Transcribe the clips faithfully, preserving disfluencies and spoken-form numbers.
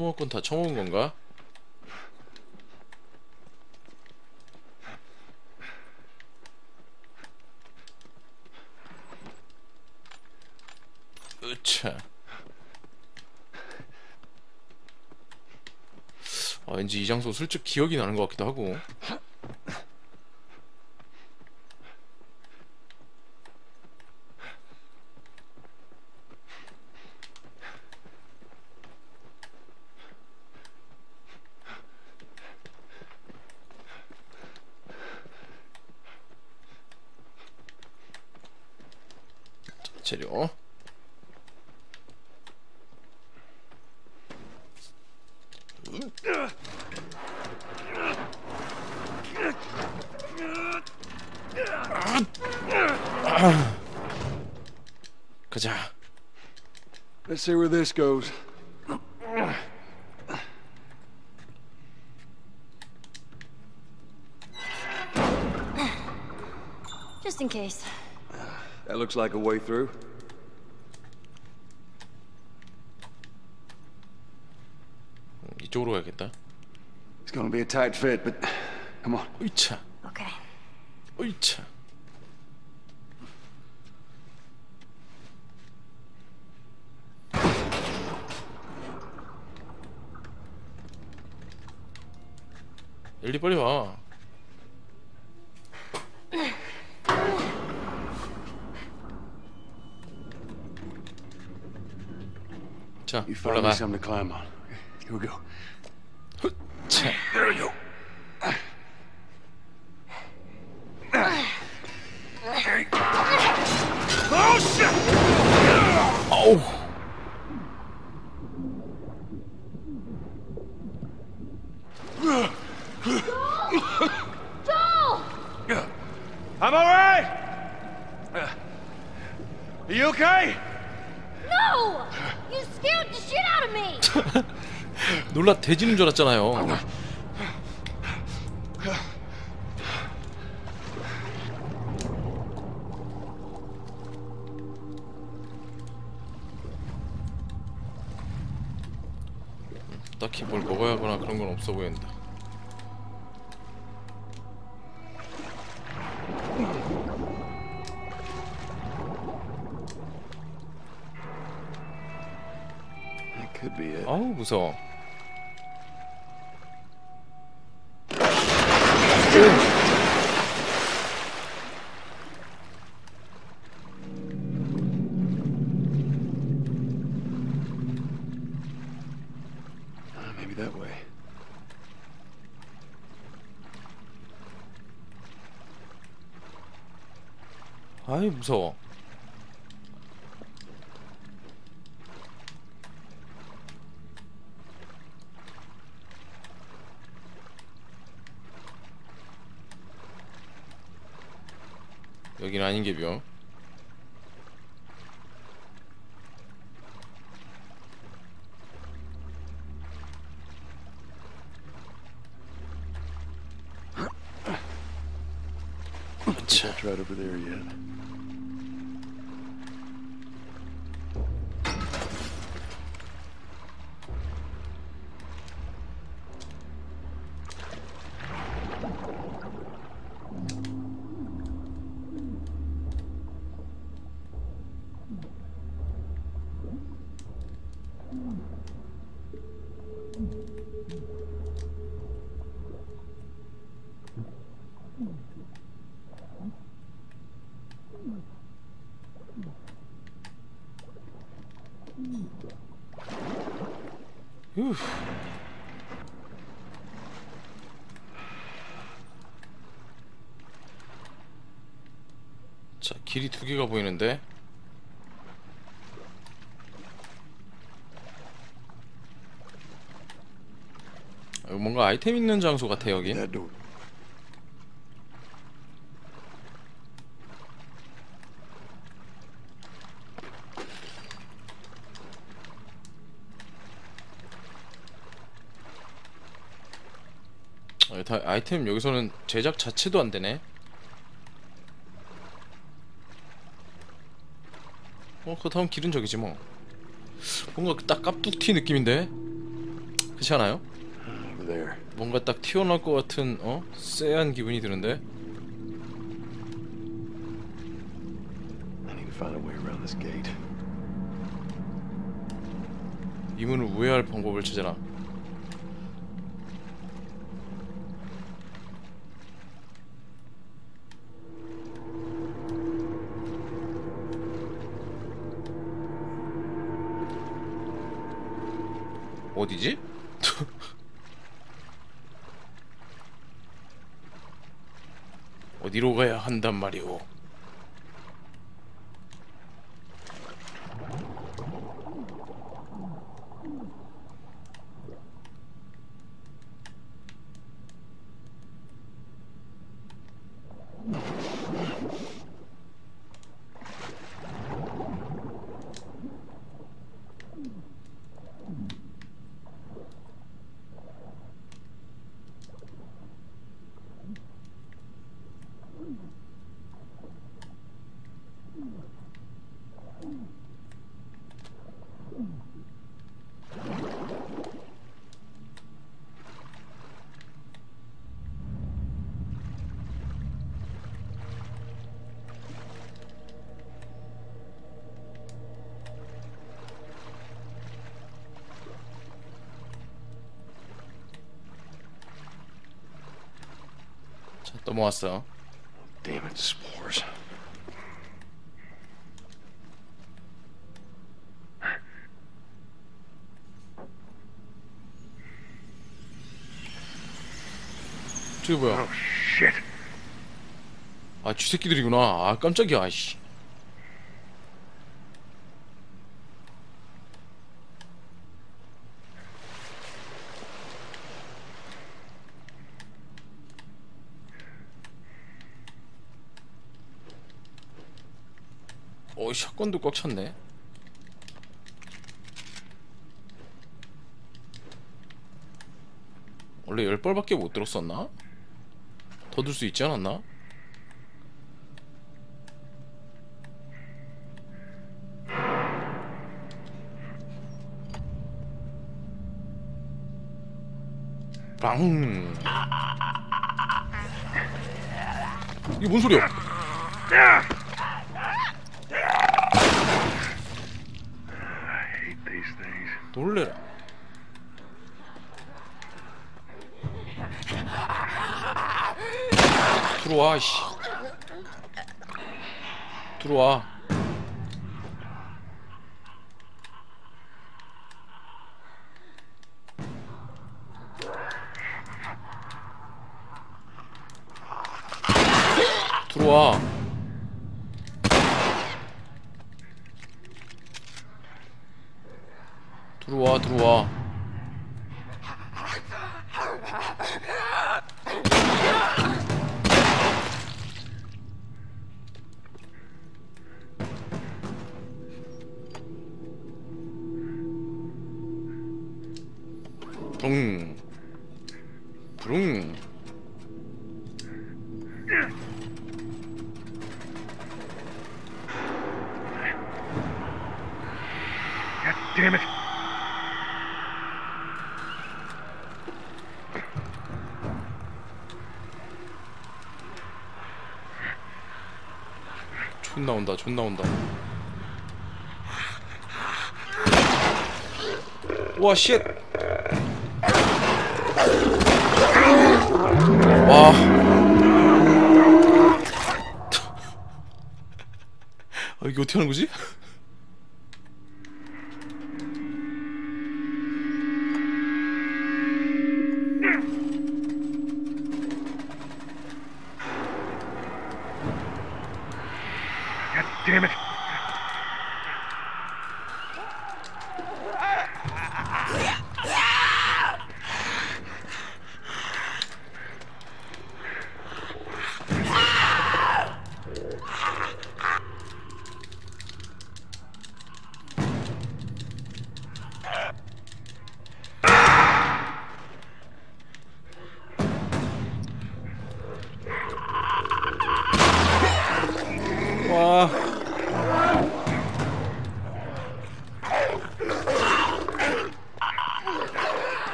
소모권 다 처먹은 건가? 으차. 아, 왠지 이 장소 슬쩍 기억이 나는 것 같기도 하고. 재료. 가자. Let's see where this goes. Just in case. That looks like a way through. 이쪽으로 가야겠다. It's gonna be a tight fit, but come on. 으차. Okay. 으차. 엘리 빨리 와. 자, You found 올라가. me something to climb on. Here we go. 자, There we go. Oh shit! 어우. Joel! I'm all right. Are you okay? No! You scared the shit out of me! 놀라 돼지는 줄 알았잖아요. 딱히 뭘 먹어야 하거나 그런 건 없어 보인다. That could be it. 아우 무서워. Uh, maybe that way. 아이 무서워. 여기는 아닌 게벼. That's right over there yet. 휴. 자, 길이 두 개가 보이는데. 어, 뭔가 아이템 있는 장소 같아 여긴. That door. 어, 다 아이템 여기서는 제작 자체도 안 되네. 어, 그 다음 길은 저기지 뭐. 뭔가 딱 깝뚝티 느낌인데. 그렇지 않아요? Over there. 뭔가 딱 튀어나올 것 같은 어? 쎄한 기분이 드는데. I need to find a way around this gate. 이 문을 우회할 방법을 찾아라. 어디지? 어디로 가야 한단 말이오? 자, 넘어왔어. Damn it, spores. 저기 뭐야? Oh shit. 아, 쥐새끼들이구나. 아, 깜짝이야. 아이씨. 어, 샷건도 꽉 찼네. 원래 열 발밖에 못 들었었나? 더 들 수 있지 않았나? 빵. 이게 뭔 소리야? These things. 놀래라. 들어와, 씨. 들어와. 들어와. 들어와, 들어와. 붕. 붕. God damn it. 존나 온다, 존나 온다. 와, 쉣. 와. 아, 이게 어떻게 하는 거지? God damn it.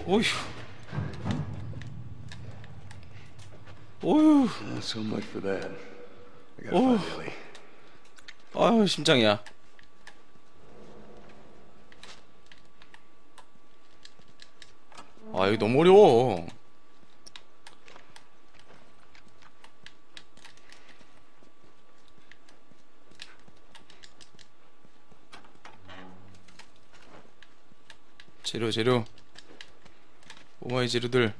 어휴. 어휴. Uh, so much for that. I gotta Oh. find Ellie. 아유 심장이야. 아 여기 너무 어려워. 재료 재료. 오마이 재료들.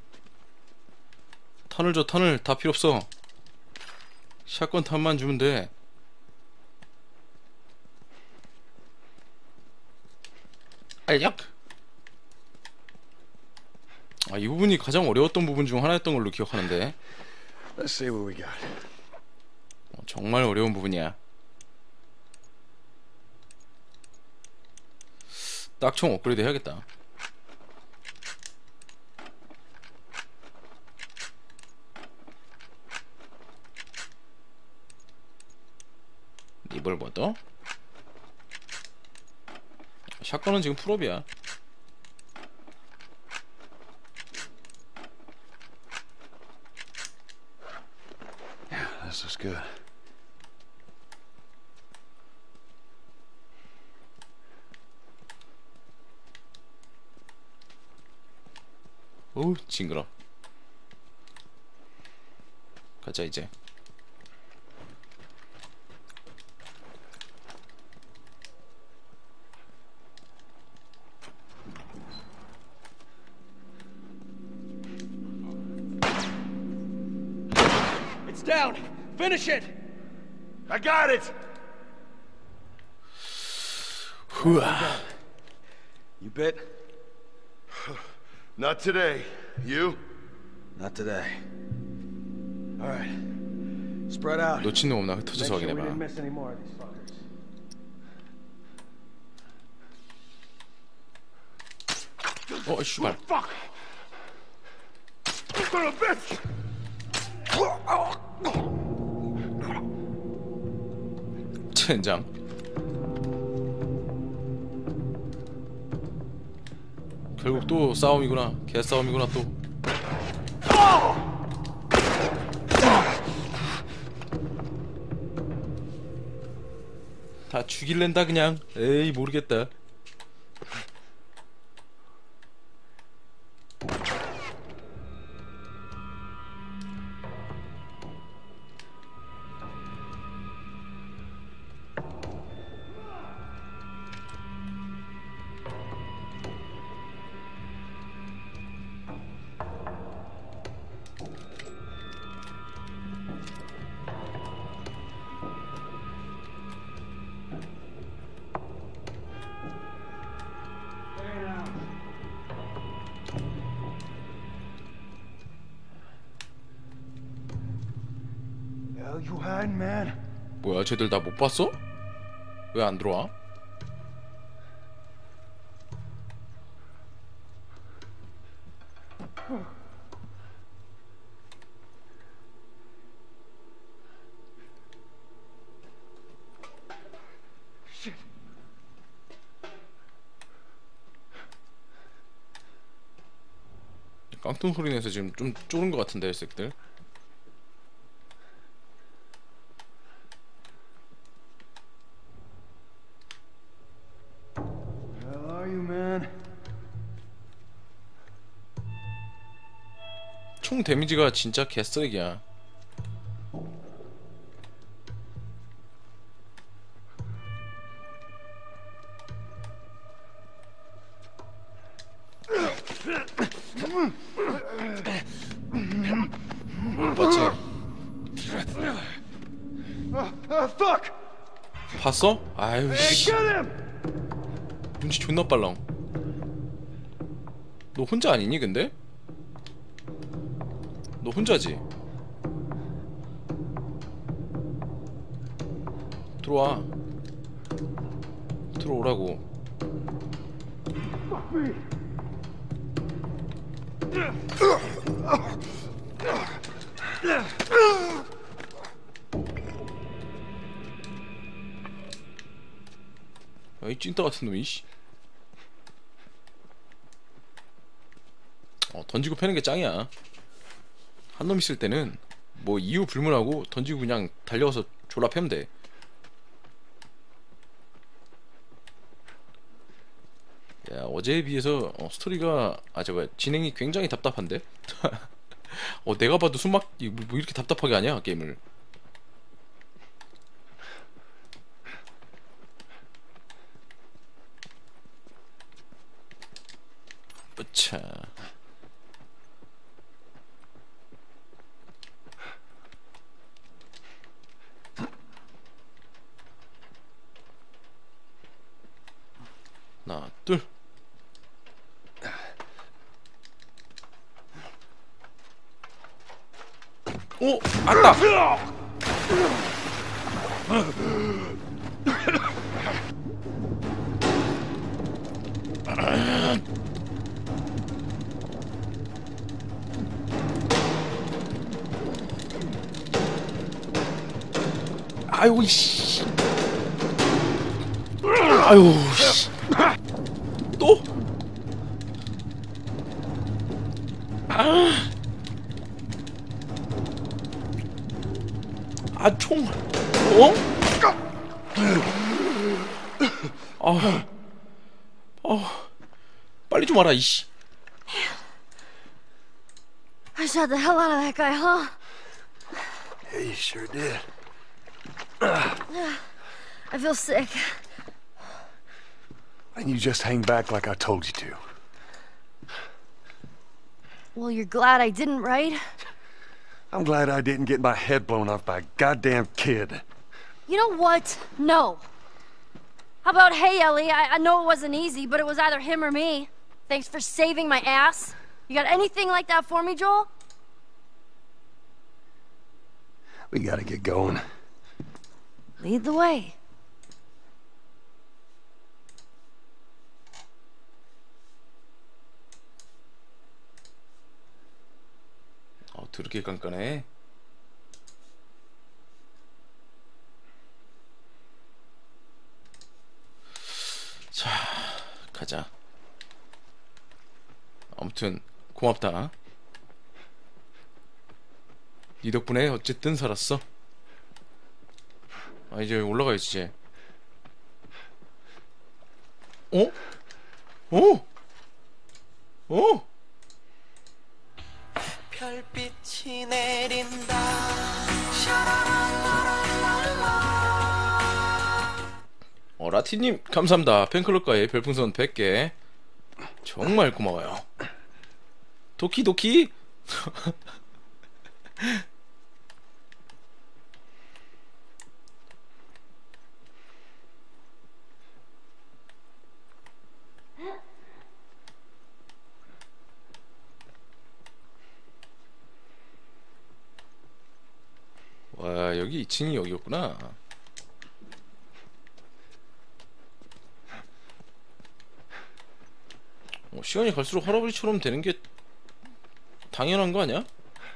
탄을 줘 탄을. 다 필요 없어. 샷건 탄만 주면 돼. 알약. 아, 이 부분이 가장 어려웠던 부분 중 하나였던 걸로 기억하는데. Let's see what we got. 어, 정말 어려운 부분이야. 딱총 업그레이드 해야겠다. 리볼버도. 샷건은 지금 풀업이야. Yeah, this looks good. 어우 징그러. 가자 이제. It's down. Finish it. I got it! 후아. You bit? Not today. You? Not today. All right. Spread out. 놓친 놈 없나 흩어져서 Make sure we 확인해봐. didn't miss any more of these fuckers. 어 씨발. Fuck! Son of a bitch! 젠장. 결국 또 싸움이구나. 개싸움이구나 또. 다 죽일랜다 그냥. 에이 모르겠다. Hell you hiding, man? 뭐야 쟤들 다 못 봤어? 왜 안 들어와? 깡통 소리 내서 지금 좀 쫄은 것 같은데 이 새끼들. Where are you, man? 총 데미지가 진짜 개쓰레기야. 맞지? Uh, fuck! 봤어? 아유 씨. Get him! 눈치 존나 빨라. 너 혼자 아니니 근데? 너 혼자지? 들어와. 들어오라고. 야이 찐따 같은 놈이 씨. 어, 던지고 패는 게 짱이야. 한 놈 있을 때는 뭐 이유 불문하고 던지고 그냥 달려가서 졸라 패면 돼. 야, 어제에 비해서 어, 스토리가 아 저거 진행이 굉장히 답답한데? 어 내가 봐도 숨막 뭐 이렇게 답답하게 하냐 게임을. 뿌차. 하나 둘. 오! 안다! 아이고 씨. 아이고 씨. 또? 아. 아, 총. 어? 아. 아. 빨리 좀 와라, 이씨. I shot the hell out of that guy, huh? Yeah, you sure did. I feel sick. Why didn't you just hang back like I told you to? Well, you're glad I didn't, right? I'm glad I didn't get my head blown off by a goddamn kid. You know what? No. How about, hey, Ellie, I, I know it wasn't easy, but it was either him or me. Thanks for saving my ass. You got anything like that for me, Joel? We gotta get going. Lead the way. 어, 더럽게 깐깐해. 자, 가자. 아무튼 고맙다. 네 덕분에 어쨌든 살았어. 아, 이제 올라가야지 이제. 어? 어? 어? 별빛이 내린다. 어, 라티님 감사합니다. 팬클럽과의 별풍선 백 개 정말 고마워요. 도키도키. 와, 여기 이 층이 여기였구나. 어, 시간이 갈수록 할아버지처럼 되는 게 당연한 거 아니야?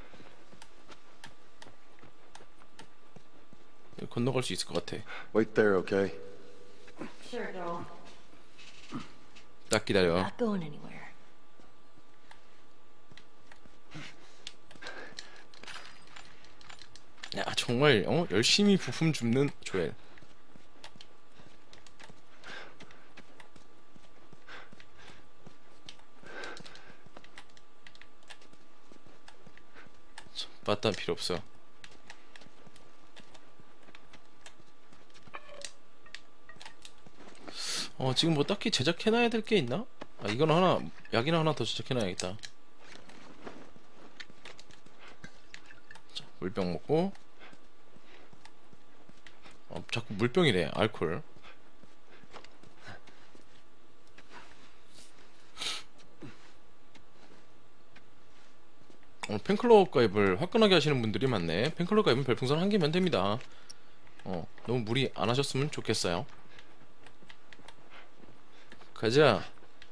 건너갈 수 있을 것 같아. Wait there, okay? Sure, Joel. 딱 기다려. Not going anywhere. 야, 정말 어? 열심히 부품 줍는 조엘. 맞단 필요 없어. 어, 지금 뭐 딱히 제작해놔야 될 게 있나? 아, 이건 하나, 약이나 하나 더 제작해놔야겠다. 자, 물병 먹고. 어, 자꾸 물병이래. 알콜. 어, 팬클럽 가입을 화끈하게 하시는 분들이 많네. 팬클럽 가입은 별풍선 한 개면 됩니다. 어, 너무 무리 안 하셨으면 좋겠어요. 가자.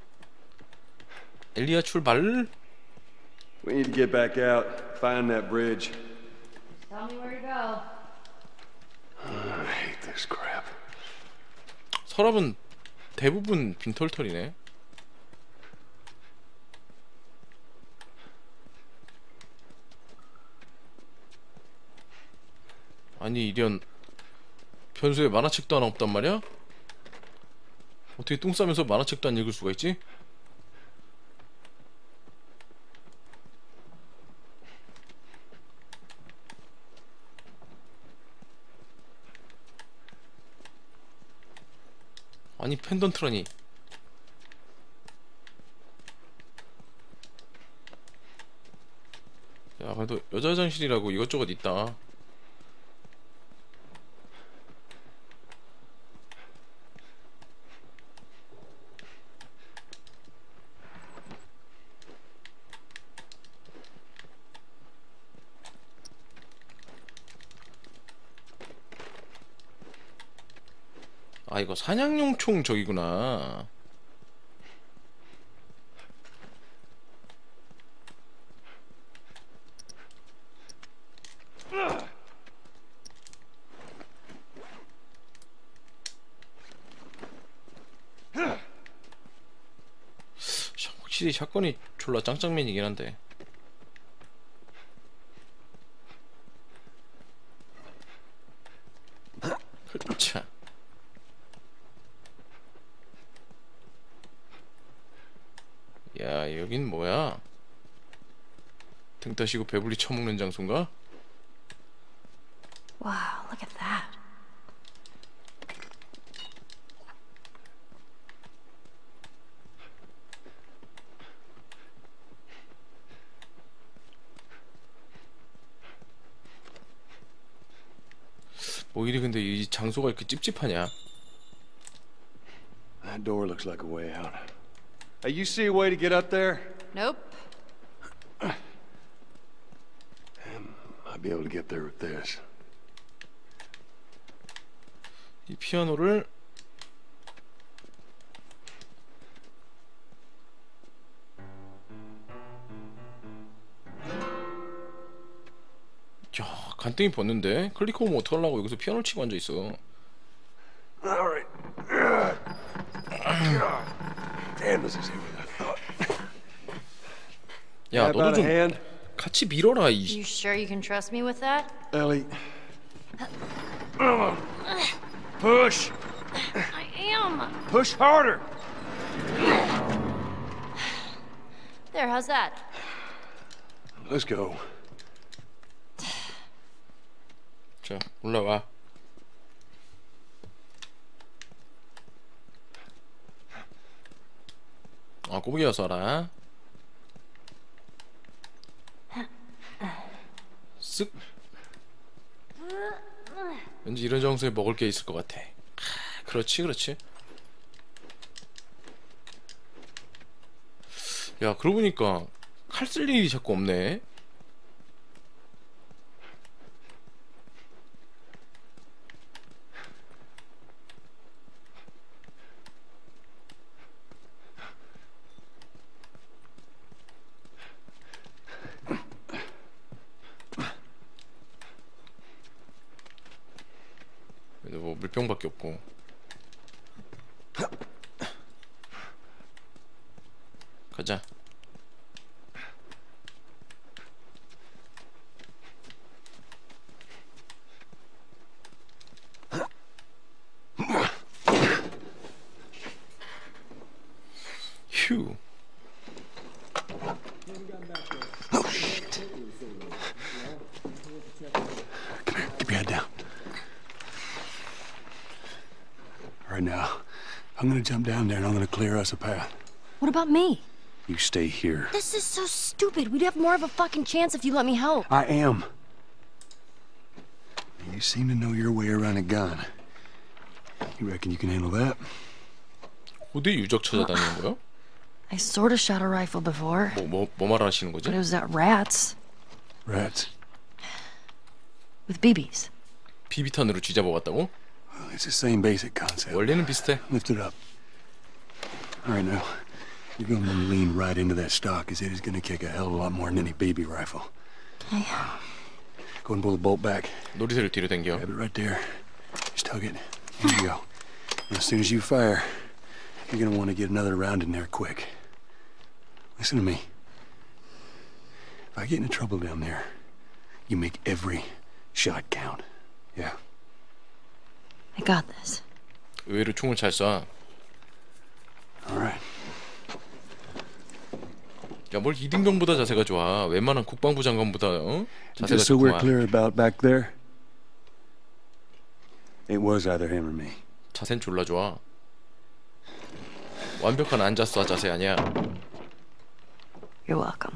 엘리야 출발. We need to get back out, find that bridge. Tell me where to go. I hate this crap. 서랍은 대부분 빈털털이네. 아니 이런 변소에 만화책도 하나 없단 말이야? 어떻게 똥 싸면서 만화책도 안 읽을 수가 있지? 아니 펜던트라니. 야 그래도 여자 화장실이라고 이것저것 있다. 아 이거 사냥용 총 저기구나. 확실히 샷건이 졸라 짱짱맨이긴 한데. 자. 야 여긴 뭐야? 등 따시고 배불리 처먹는 장소인가? Wow, look at that. 뭐 이리 근데 이 장소가 이렇게 찝찝하냐? That door looks like a way out. Hey, you see a way to get up there? Nope. I'd be able to get there with this. 이 피아노를 야 간땡이 벗는데 클릭하면 어떡하려고 여기서 피아노를 치고 앉아있어. All right. Damn, this is heavier than I thought. 야 How 너도 about a 좀 hand? 같이 밀어라 이. You sure you can trust me with that? Ellie. Push. I am. Push harder. There, how's that? Let's go. 자 올라와. 아 꼬부기가 쏴라. 쓱. 왠지 이런 장소에 먹을 게 있을 것 같아. 아, 그렇지 그렇지. 야 그러고 보니까 칼 쓸 일이 자꾸 없네. 뭐 물병밖에 없고. 가자. 휴. Oh shit. Come here, keep your head down. Right now, I'm gonna jump down there and I'm gonna clear us a path. What about me? You stay here. This is so stupid. We'd have more of a fucking chance if you let me help. I am. You seem to know your way around a gun. You reckon you can handle that? 어디 유적 찾아다니는 거야? I sort of shot a rifle before, 뭐 뭐 뭐 말하시는 거지? but it was at rats Rats. with B Bs. 비비탄으로 쥐잡아왔다고? Well, it's the same basic concept. 원래는 비슷해. Lift it up. All right, now. You're going to lean right into that stock, because it is going to kick a hell of a lot more than any baby rifle. Okay. Go and pull the bolt back. 놀이새를 뒤로 당겨. Grab it right there. Just tug it. There you go. And as soon as you fire, you're going to want to get another round in there quick. Listen to me. If I get into trouble down there, you make every shot count. Yeah. I got this. 의외로 총을 잘 쏴. All right. 야, 뭘 이등병보다 자세가 좋아. 웬만한 국방부 장관보다 어? 자세가 Just so we're 좋구만. clear about back there, it was either him or me. 자세는 졸라 좋아. 완벽한 앉아서 자세 아니야. You're welcome.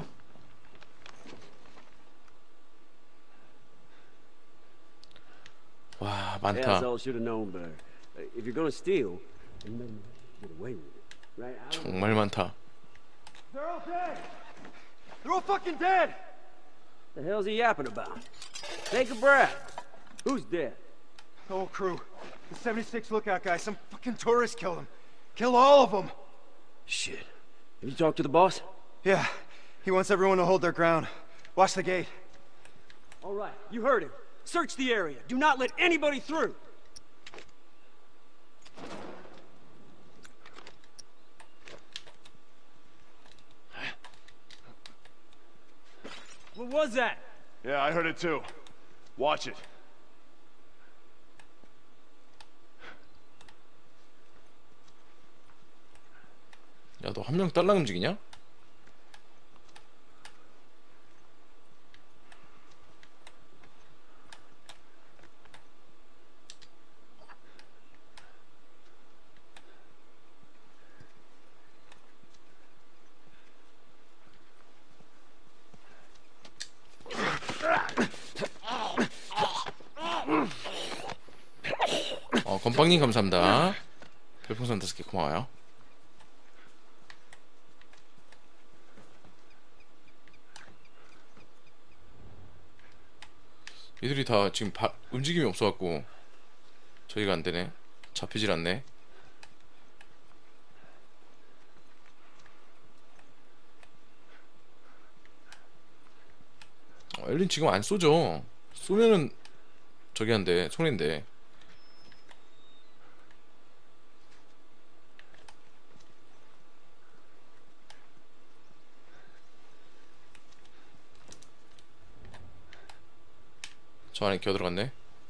와, Yeah, 많다. that's all should have known better. Uh, If you're gonna steal, then maybe get away with it, right? I don't- 정말 많다. They're all dead! They're all fucking dead! The hell's he yapping about? Take a breath. Who's dead? The whole crew. The seventy-six lookout guy. Some fucking tourist killed him. Killed all of them. Shit. Have you talked to the boss? Yeah. He wants everyone to hold their ground. Watch the gate. All right, you heard him. Search the area. Do not let anybody through. What was that? Yeah, I heard it too. Watch it. 야, 너 한 명 딸랑 움직이냐? 어, 건빵님 감사합니다. 별풍선 다섯 개 고마워요. 얘들이 다 지금 바, 움직임이 없어갖고 저희가 안되네. 잡히질 않네. 어, 엘린 지금 안 쏘죠. 쏘면은 저기 한데 손해인데. 저 안에 기어 들어갔네.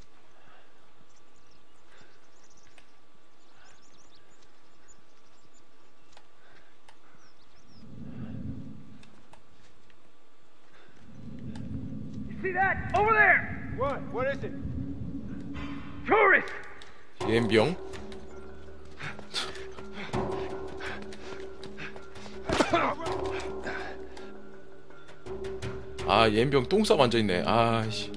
See that? Over there! What? What is it? Tourists! 예엠병. 아, 예엠병 똥 싸고 앉아있네. 아씨.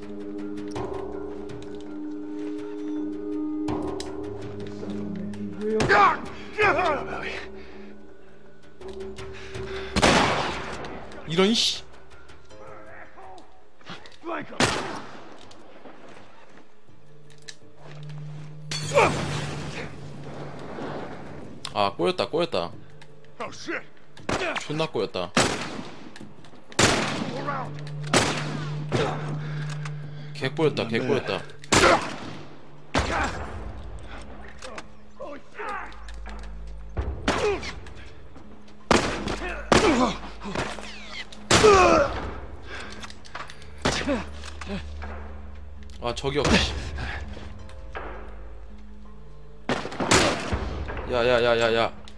이런 씨. 아, 꼬였다 꼬였다. Oh shit! 존나 꼬였다. 개 꼬였다 개 꼬였다. 아, 저기요. 야야야야야.